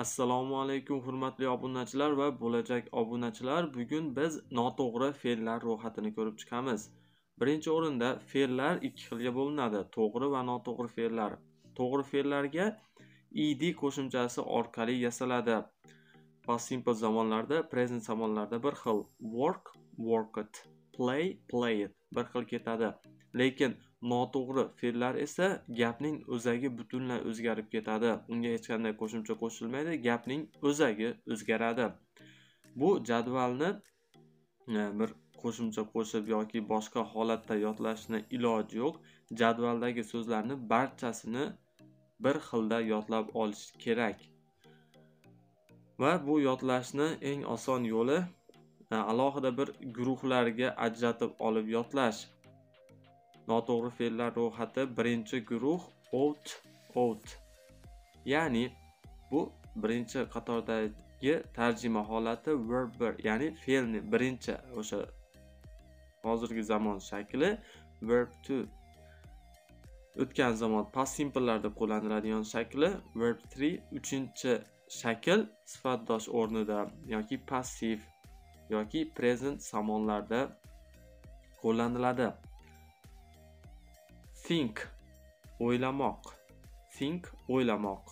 Assalomu alaykum hurmatli obunachilar va bo'lajak obunachilar. Bugun biz noto'g'ri fe'llar ro'yxatini ko'rib chiqamiz. Birinchi o'rinda fe'llar ikki xilga bo'linadi: to'g'ri va noto'g'ri fe'llar. To'g'ri fe'llarga ed qo'shimchasi orqali yasaladi. Past simple zamonlarda, present zamonlarda bir xil. Work, worked, play, played bir xil ketadi. Lekin noto'g'ri fe'llar esa gapning o'zagi butunlay o'zgarib ketadi. Unga hech qanday qo'shimcha qo'shilmaydi, gapning o'zagi o'zgaradi. Bu jadvalni bir qo'shimcha qo'shib yoki boshqa holatda yodlashni iloji yo'q. Jadvaldagi so'zlarni barchasini bir xilda yodlab olish kerak. Va bu yodlashni eng oson yo'li alohida bir guruhlarga ajratib olib yodlash. Noto'g'ri fe'llar ro'yxati birinchi guruh out. Ya'ni bu birinchi qatordagi tarjima holati verb 1, ya'ni fe'lni birinchi o'sha hozirgi zamon shakli verb 2. O'tgan zamon past simple'larda qo'llaniladigan shakli verb 3, uchinchi shakl sifatdosh o'rnida yoki passiv yoki present zamonlarda qo'llaniladi. Think o'ylamoq, think o'ylamoq.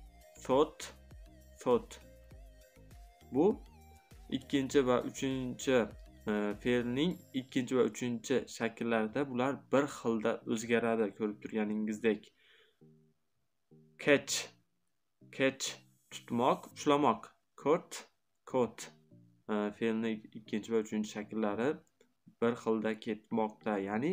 Thought bu ikkinchi va uchinchi fe'lning ikkinchi va uchinchi shakllarida bular bir xilda o'zgaradi, ko'rib turganingizdek. Catch tutmoq, ushlamoq. Caught fe'lning ikkinchi va uchinchi shakllari bir xilda ketmoqda, ya'ni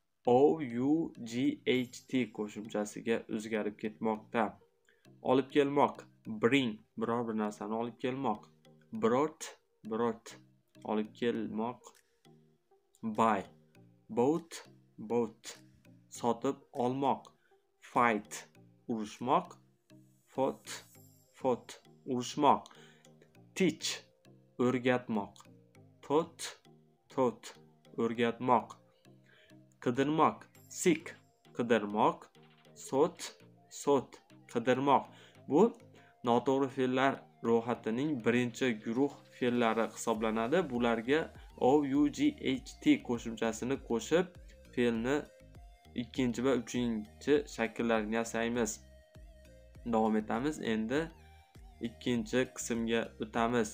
OUGHT qo'shimchasiga o'zgarib ketmoqda. Olib kelmoq, bring biror bir narsani olib kelmoq. Brought olib kelmoq. Buy bought sotib olmoq. Fight urushmoq. Fought urushmoq. Teach o'rgatmoq. Taught o'rgatmoq. Qidirmoq, seek qidirmoq. Sought qidirmoq. Bu noto'g'ri fe'llar ro'yxatining birinchi guruh fe'llari hisoblanadi. Bularga OUGHT qo'shimchasini qo'shib fe'lni ikkinchi va uchinchi shakllarini yasaymiz. Davom etamiz. Endi ikkinchi qismga o'tamiz.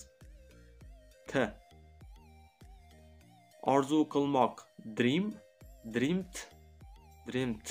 Orzu qilmoq, dreamed.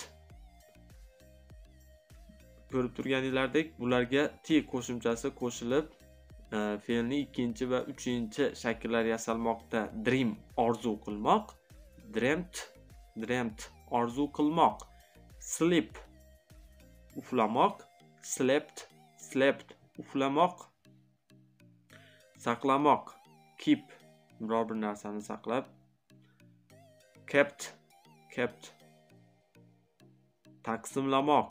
Ko'rib turganinglardek, bularga t qo'shimchasi qo'shilib, fe'lning ikkinchi va uchinchi shakllari yasalmoqda. Dream orzu qilmoq, dreamt orzu qilmoq. Sleep uxlamoq, slept uxlamoq. Saqlamoq, keep biror bir narsani saqlab. Kept taqsimlamoq,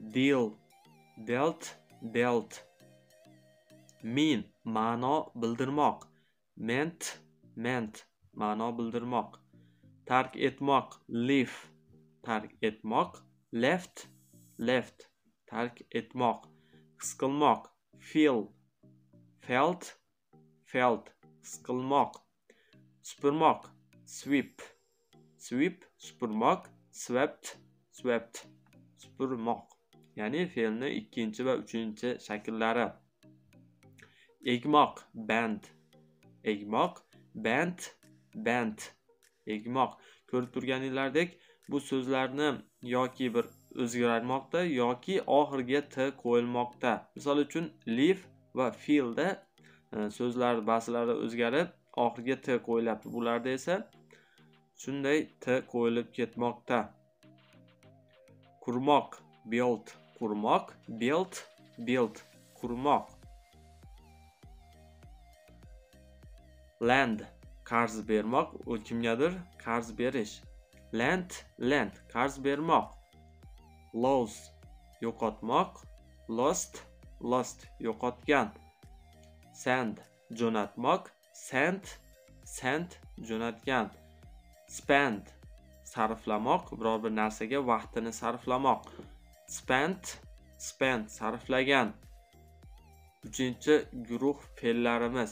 dealt. Mean ma'no bildirmoq, meant ma'no bildirmoq. Tark etmoq, leave tark etmoq. Left tark etmoq. His qilmoq, felt his qilmoq. Supurmoq, sweep supurmoq. Swept supurmoq. Ya'ni fe'lni ikkinchi va uchinchi shakllari. Egmoq, band egmoq. Ko'rib turganinglardek, bu so'zlarni yoki bir o'zgarmoqda yoki oxiriga t qo'yilmoqda. Misol uchun live va feelda so'zlar ba'zilari o'zgarib oxiriga t qo'yiladi. Bularda esa shunday t qo'yilib ketmoqda. Qurmoq, build qurmoq. Lend qarz bermoq, kimgadir qarz berish. Lend qarz bermoq. Lose yo'qotmoq, lost yo'qotgan. Send jo'natmoq, sent jo'natgan. Spend sarflamoq, biror bir narsaga vaqtini sarflamoq. Spent sarflagan. Uchinchi guruh fe'llarimiz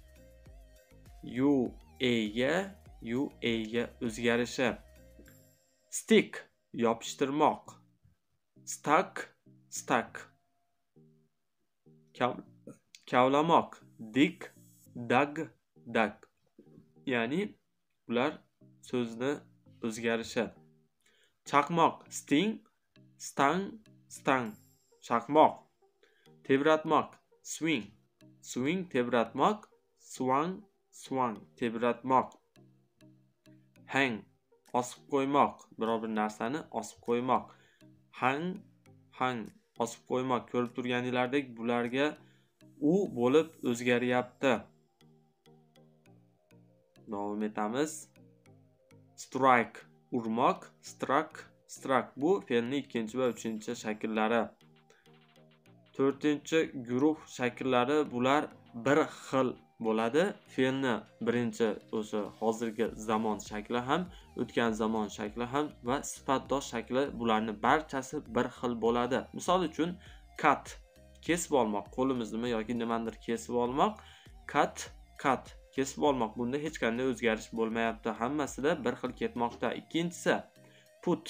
UA ga o'zgarishi. Stick yopishtirmoq. Stuck stuck. Kavlamoq. Dig dug dug. Ya'ni ular so'zni o'zgarishi. Chaqmoq. Sting stang stang. Chaqmoq. Tebratmoq. Swing swing tebratmoq. Swang swang tebratmoq. Hang osib qo'ymoq. Biror bir narsani osib qo'ymoq. Hang hang osib qo'ymoq. Ko'rib turganinglardek bularga u bo'lib o'zgaryapti. Davom etamiz. Strike urmoq. Struck struck. Bu fe'lning ikkinchi va uchinchi shakllari. To'rtinchi guruh shakllari bular bir xil bo'ladi. Fe'lni birinchi o'sha hozirgi zamon shakli ham, o'tgan zamon shakli ham va sifatdosh shakli bularning barchasi bir xil bo'ladi. Misol uchun cut kesib olmoq, qo'limizni yoki nimadir kesib olmoq. Cut cut kesib olmoq. Bunda hech qanday o'zgarish bo'lmayapti. Hammasida bir xil ketmoqda. Ikkinchisi put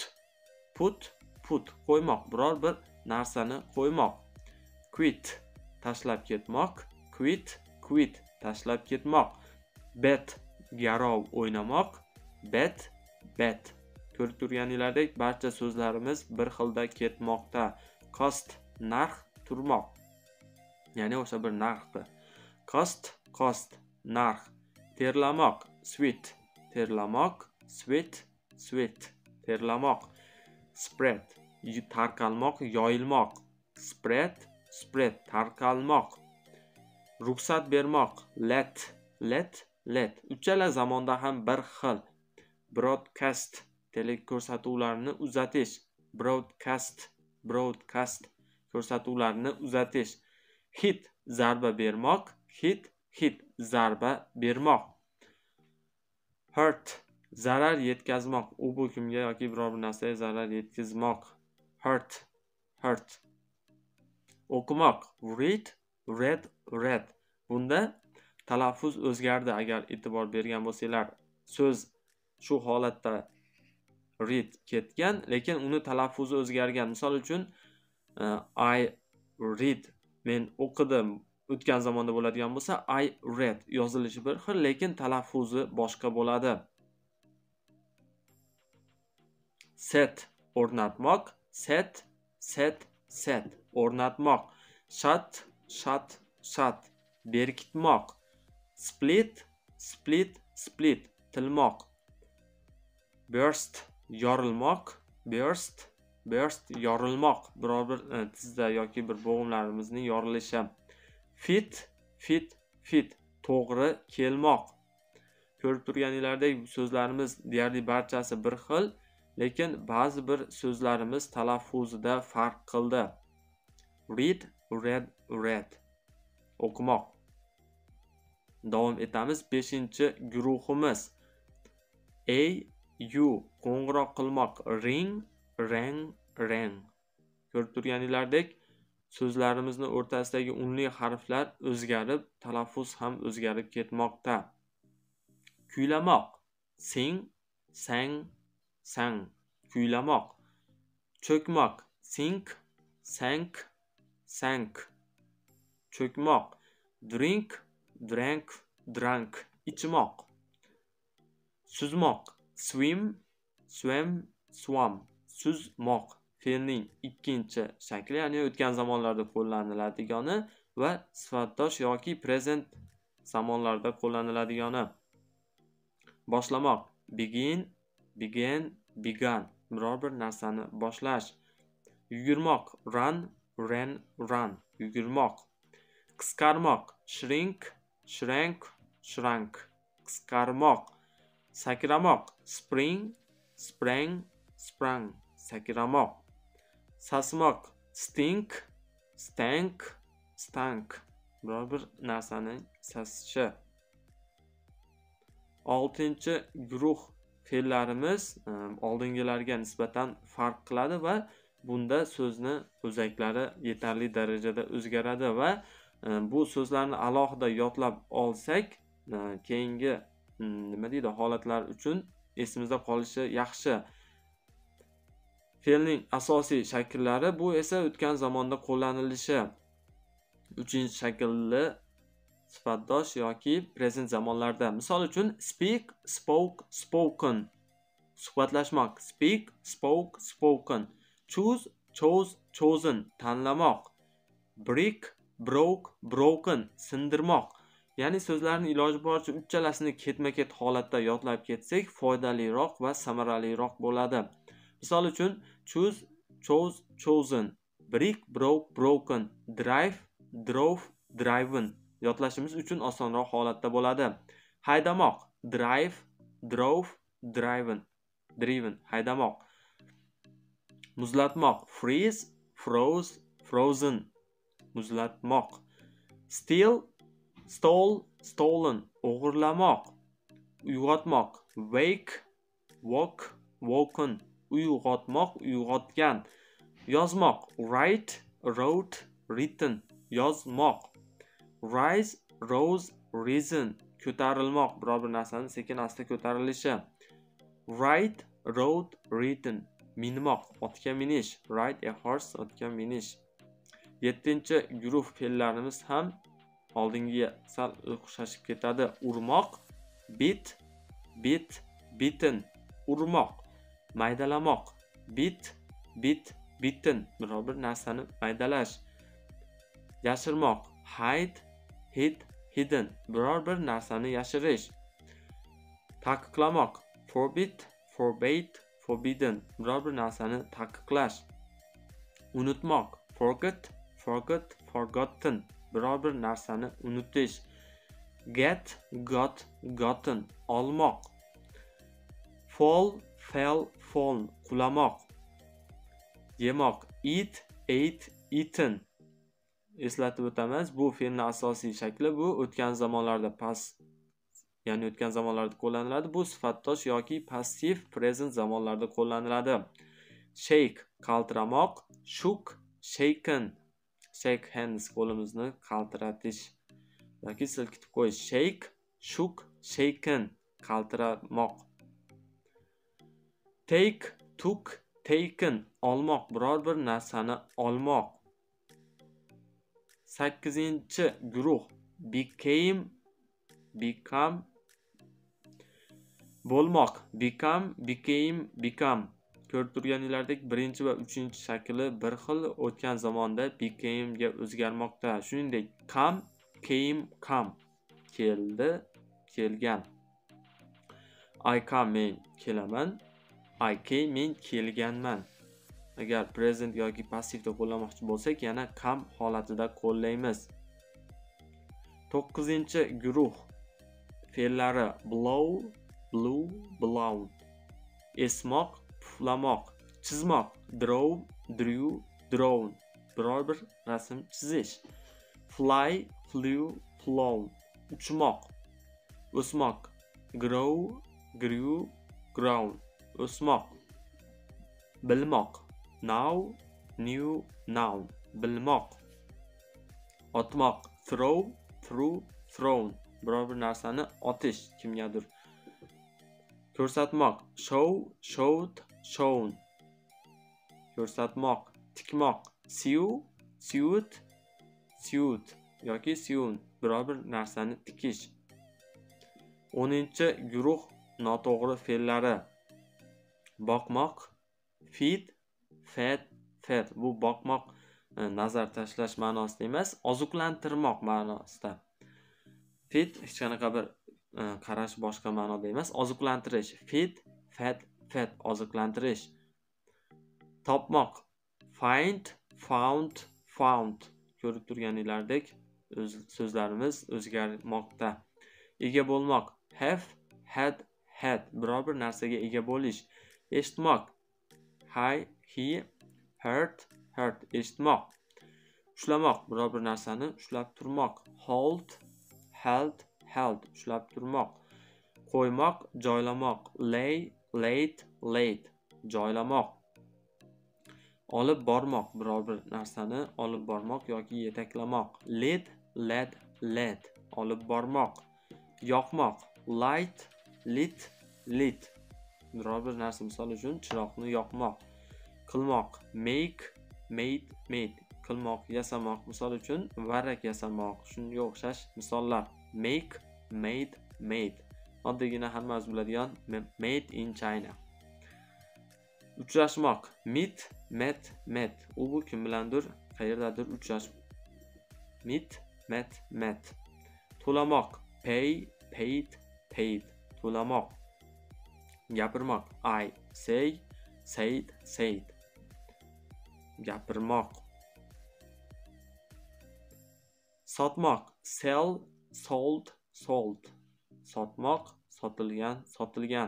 put qo'ymoq, biror bir narsani qo'ymoq. Quit tashlab ketmoq. Quit tashlab ketmoq. Bet garov o'ynamoq. Bet ko'rib turganinglardek barcha so'zlarimiz bir xilda ketmoqda. Cost narx turmoq, ya'ni o'sha bir narxdir. Cost narx. Terlamoq. Sweat terlamoq. Sweat terlamoq. Spread tarqalmoq, yoyilmoq. Spread tarqalmoq. Ruxsat bermoq. Let uchala zamonda ham bir xil. Broadcast teleko'rsatuvlarni uzatish. Broadcast ko'rsatuvlarni uzatish. Hit zarba bermoq. Hit zarba bermoq. Hurt zarar yetkazmoq. U bu kimga yoki biror bir narsaga zarar yetkazmoq. Hurt o'qimoq. Read. Bunda talaffuz o'zgardi. Agar e'tibor bergan bo'lsanglar, so'z shu holatda read ketgan, lekin uni talaffuzi o'zgargan. Misol uchun I read men o'qidim o'tgan zamonda bo'ladigan bo'lsa, I read yozilishi bir xil, lekin talaffuzi boshqa bo'ladi. Set o'rnatmoq. Set o'rnatmoq. Shut berkitmoq. Split tilmoq. Burst yorilmoq. Burst yorilmoq. Biror bir tizda yoki bir bo'g'imlarimizning yorilishi. Fit to'g'ri kelmoq. Ko'rib turganinglardek so'zlarimiz deyarli barchasi bir xil, lekin ba'zi bir so'zlarimiz talaffuzida farq qildi. Read o'qimoq. Davom etamiz. 5-guruhimiz U qo'ng'iroq qilmoq. Rang. Ko'rib turganinglardek so'zlarimizni o'rtasidagi unli harflar o'zgarib, talaffuz ham o'zgarib ketmoqda. Kuylamoq. Sang kuylamoq. Cho'kmoq. Sank cho'kmoq. Drank ichmoq. Suzmoq. Swam suzmoq. Fe'lning ikkinchi shakli, ya'ni o'tgan zamonlarda qo'llaniladigani va sifatdosh yoki present zamonlarda qo'llaniladigani. Boshlamoq. Began biror bir narsani boshlash. Yugurmoq. Ran yugurmoq. Qisqarmoq. Shrank qisqarmoq. Sakramoq. Sprang sakramoq. Sasmoq. Stank biror bir narsani sasishi. 6-guruh fe'llarimiz oldingilarga nisbatan farq qiladi va bunda so'zni o'zaklari yetarli darajada o'zgaradi va Bu so'zlarni alohida yodlab olsak, keyingi nima deydi, holatlar uchun esimizda qolishi yaxshi. Fe'lning asosiy shakllari, bu esa o'tgan zamonda qo'llanilishi. 3-shaklli sifatdosh yoki present zamonlarda. Misol uchun speak, spoke, spoken. Suhbatlashmoq, speak, spoke, spoken. Choose, chose, chosen. Tanlamoq. Break, broke, broken. Sindirmoq. Ya'ni so'zlarni iloji boricha uchalasini ketma-ket holatda yodlab ketsak, foydaliroq va samaraliroq bo'ladi. Misol uchun choose, chose, chosen. Break, broke, broken. Drive, drove, driven. Yodlashimiz uchun osonroq holatda bo'ladi. Haydamoq, drive, drove, driven, haydamoq. Muzlatmoq, freeze, froze, frozen. Muzlatmoq. Steal, stole, stolen. O'g'irlamoq. Uyg'otmoq, wake, woke, woken. Uyg'otmoq, uyg'otgan. Yozmoq, write, wrote, written. Yozmoq. Rise, rose, risen. Ko'tarilmoq, biror bir narsani sekin-asta ko'tarilishi. Ride, rode, ridden. Minmoq, otga minish. Ride a horse, otga minish. 7-guruh fe'llarimiz ham oldingiga sal o'xshashib ketadi. Urmoq, beat, beat, beaten. Urmoq, maydalamoq, beat, beat, beaten. Biror bir narsani maydalash. Yashirmoq, hide, hid, hidden. Biror bir narsani yashirish. Taqiqlamoq, forbid, forbade, forbidden. Biror bir narsani taqiqlash. Unutmoq, forget, forgot, forgotten. Biror bir narsani unutish. Get, got, gotten. Olmoq. Fall, fell, fallen. Qulamoq. Yemoq, eat, ate, eaten. Eslatib o'tamiz, bu fe'lning asosiy shakli, bu o'tgan zamonlarda ya'ni o'tgan zamonlarda qo'llaniladi. Bu sifatdosh yoki passiv present zamonlarda qo'llaniladi. Shake, qaltiramoq, shook, shaken. Shake hands, qo'limizni qaltiratish yoki silkitib qo'yish. Shake, shook, shaken, qaltiramoq. Take, took, taken. Olmoq, biror bir narsani olmoq. 8-guruh became, become. Bo'lmoq, become, became, become. Ko'rib turganinglardek 1 va 3-shakli bir xil o'tgan zamonda became ga o'zgarmoqda. Shuningdek, come, came, come. Keldi, kelgan. I come, men kelaman. I came, men kelganman. Agar present yoki passivda qo'llamoqchi bo'lsak, yana come holatida qo'llaymiz. 9-guruh fe'llari blow, blew, blown. Esmoq, puflamoq. Chizmoq, draw, drew, drawn. Biror bir rasm chizish. Fly, flew, flown. Uchmoq. O'smoq, grow, grew, grown. O'smoq. Bilmoq, now, new, noun. Bilmoq. Otmoq, throw, threw, thrown. Biror bir narsani otish, kimgadir. Ko'rsatmoq, show, showed, shown. Ko'rsatmoq. Tikmoq, sew, sewed, sewed yoki sewn. Biror bir narsani tikish. 10-guruh noto'g'ri fe'llari. Boqmoq, feed, fed, fed. Bu boqmoq nazar tashlash ma'nosida emas, oziqlantirmoq ma'nosida. Feed hech qanaqa bir qarash boshqa ma'noda emas, oziqlantirish. Feed, fed, fed, oziqlantirish. Topmoq, find, found, found. Ko'rib turganinglardek so'zlarimiz o'zgarmoqda. Ega bo'lmoq, have, had, had. Biror bir narsaga ega bo'lish. Eshitmoq, he, heard, heard. Eshitmoq. Ushlamoq, biror bir narsani ushlab turmoq. Hold, held, held. Ushlab turmoq. Qo'ymoq, joylamoq. Lay, laid, laid. Joylamoq. Olib bormoq, biror bir narsani olib bormoq yoki yetaklamoq. Lead, led, led. Olib bormoq. Yoqmoq. Light, lit, lit. Biror bir narsa misol uchun chiroqni yoqmoq. Qilmoq. Make, made, made. Qilmoq, yasamoq. Misol uchun varrak yasamoq. Shunga o'xshash misollar. Make, made, made. Oddiygina hammamiz biladigan made in China. Uchrashmoq. Meet, met, met. U bu kim bilandir, qayerdadir uchrashib. Meet, met, met. To'lamoq. Pay, paid, paid. To'lamoq. Gapirmoq. I say, said, said. Gapirmoq. Sotmoq. Sell, sold, sold. Sotmoq, sotilgan, sotilgan.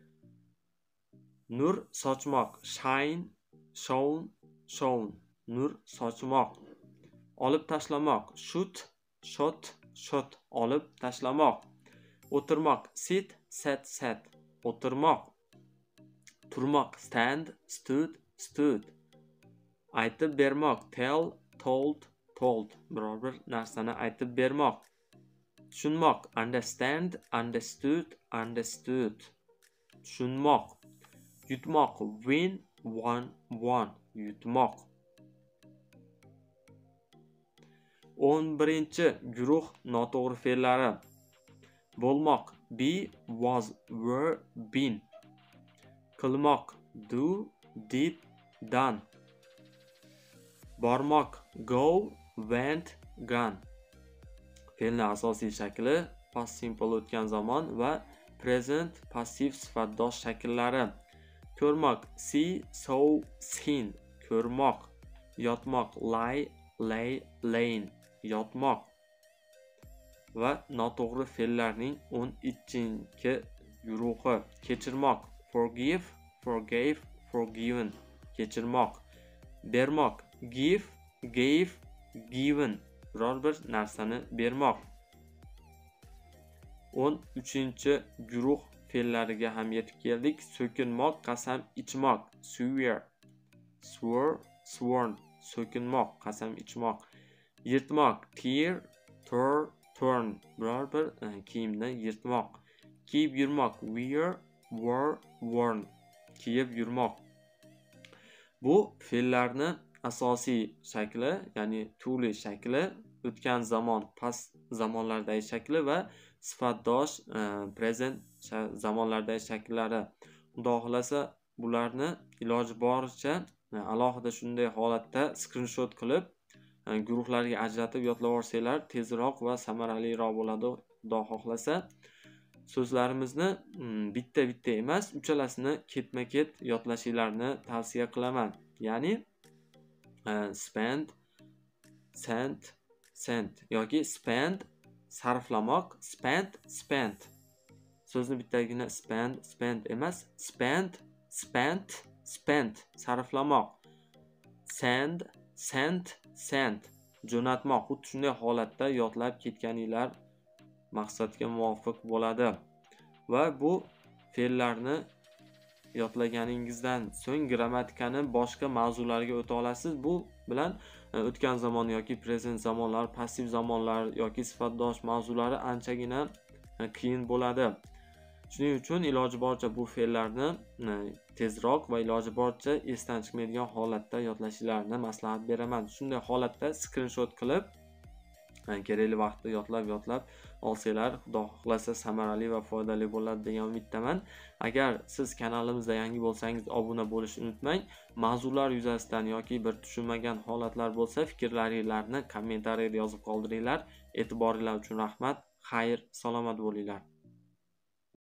Nur sochmoq. Shine, shone, shone. Nur sochmoq. Olib tashlamoq. Shoot, shot, shot. Olib tashlamoq. O'tirmoq. Sit, sat, sat. O'tirmoq. Turmoq. Stand, stood, stood. Aytib bermoq. Tell, told, told. Biror bir narsani aytib bermoq. Tushunmoq. Understand, understood, understood. Tushunmoq. Yutmoq. Win, won, won. Yutmoq. 11-guruh noto'g'ri fe'llari. Bo'lmoq. Be, was, were, been. Qilmoq. Do, did, done. Bormoq. Go, went, gone. Fe'lning asosiy shakli past simple o'tgan zamon va present passiv sifatdosh shakllari. Ko'rmoq. See, saw, seen. Ko'rmoq. Yotmoq. Lie, lay, lain. Yotmoq. Va noto'g'ri fe'llarning 12-guruhi. Kechirmoq. Forgive, forgave, forgiven. Kechirmoq. Bermoq. Give, gave, given. Biror bir narsani bermoq. 13-guruh fe'llariga ham yetib keldik. So'kinmoq, qasam ichmoq. Swear, swore, sworn. So'kinmoq, qasam ichmoq. Yirtmoq. Tear, tear, turn. Biror bir kiyimni yirtmoq. Kiyib yurmoq. Wear, wore, worn. Kiyib yurmoq. Bu fe'llarni asosiy shakli, ya'ni tuli shakli, o'tgan zamon, past zamonlardagi shakli va sifatdosh present zamonlardagi shakllari. Xudo xolasa bularni iloji boricha alohida shunday holatda screenshot qilib guruhlarga ajratib yodlab olsanglar tezroq va samaraliroq bo'ladi. Xudo xohlasa so'zlarimizni bitta emas, uchalasini ketma-ket yodlashinglarni tavsiya qilaman. Ya'ni spend, sent, sent yoki spend sarflamoq, spent, spent. So'zni bittagina spend, spend emas, spend, spent, spent sarflamoq. Send, sent, sent jo'natmoq. Xuddi shunday holatda yodlab ketganinglar maqsadga muvofiq bo'ladi. Va bu fe'llarni yodlaganingizdan so'ng grammatikani boshqa mavzularga o'ta olasiz. Bu bilan o'tgan zamon yoki present zamonlar, passiv zamonlar yoki sifatdosh mavzulari anchagina qiyin bo'ladi. Shuning uchun iloji boricha bu fe'llarni tezroq va iloji boricha esdan chiqmaydigan holatda yodlashinglarni maslahat beraman. Shunday holatda screenshot qilib kerakli vaqtda yodlab olsanglar, xudo xohlasa samarali va foydali bo'ladi degan umiddaman. Agar siz kanalimizda yangi bo'lsangiz obuna bo'lishni unutmang. Mavzular yuzasidan yoki bir tushunmagan holatlar bo'lsa, fikrlaringizni kommentariyada yozib qoldiringlar. E'tiboringlar uchun rahmat. Xayr, salomat bo'linglar.